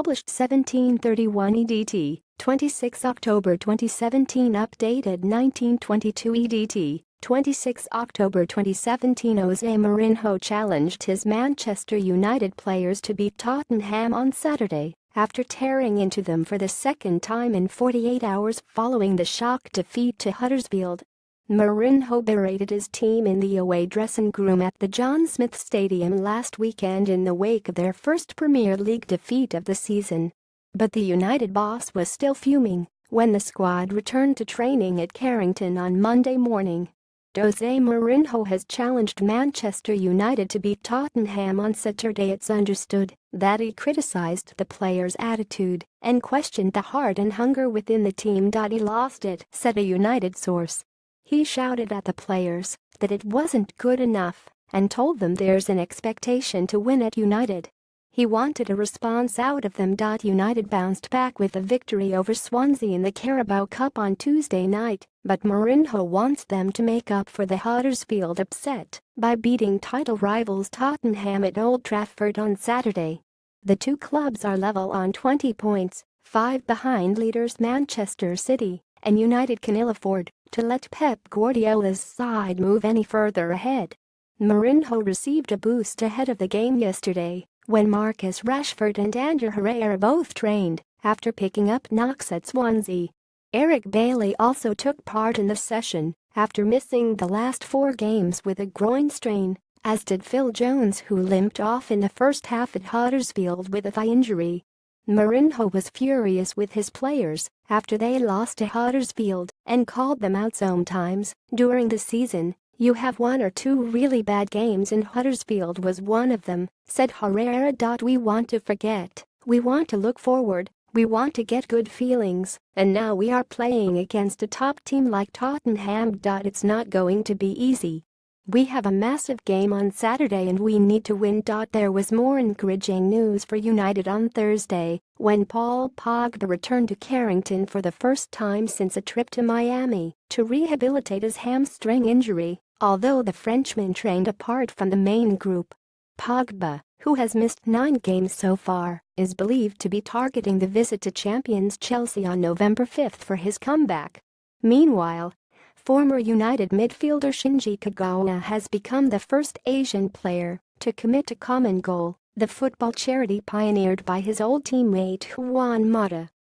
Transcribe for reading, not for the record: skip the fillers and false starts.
published 1731 EDT, 26 October 2017 updated 1922 EDT, 26 October 2017 Jose Mourinho challenged his Manchester United players to beat Tottenham on Saturday, after tearing into them for the second time in 48 hours following the shock defeat to Huddersfield. Mourinho berated his team in the away dressing room at the John Smith Stadium last weekend in the wake of their first Premier League defeat of the season. But the United boss was still fuming when the squad returned to training at Carrington on Monday morning. Jose Mourinho has challenged Manchester United to beat Tottenham on Saturday. It's understood that he criticized the players' attitude and questioned the heart and hunger within the team. He lost it, said a United source. He shouted at the players that it wasn't good enough and told them there's an expectation to win at United. He wanted a response out of them. United bounced back with a victory over Swansea in the Carabao Cup on Tuesday night, but Mourinho wants them to make up for the Huddersfield upset by beating title rivals Tottenham at Old Trafford on Saturday. The two clubs are level on 20 points, 5 behind leaders Manchester City, and United can ill afford to let Pep Guardiola's side move any further ahead. Mourinho received a boost ahead of the game yesterday when Marcus Rashford and Ander Herrera both trained after picking up knocks at Swansea. Eric Bailly also took part in the session after missing the last 4 games with a groin strain, as did Phil Jones, who limped off in the first half at Huddersfield with a thigh injury. Mourinho was furious with his players after they lost to Huddersfield and called them out sometimes during the season. "You have 1 or 2 really bad games and Huddersfield was one of them," said Herrera. "We want to forget, we want to look forward, we want to get good feelings, and now we are playing against a top team like Tottenham. It's not going to be easy. We have a massive game on Saturday and we need to win." There was more encouraging news for United on Thursday when Paul Pogba returned to Carrington for the first time since a trip to Miami to rehabilitate his hamstring injury, although the Frenchman trained apart from the main group. Pogba, who has missed 9 games so far, is believed to be targeting the visit to champions Chelsea on November 5 for his comeback. Meanwhile, former United midfielder Shinji Kagawa has become the first Asian player to commit a common goal, the football charity pioneered by his old teammate Juan Mata.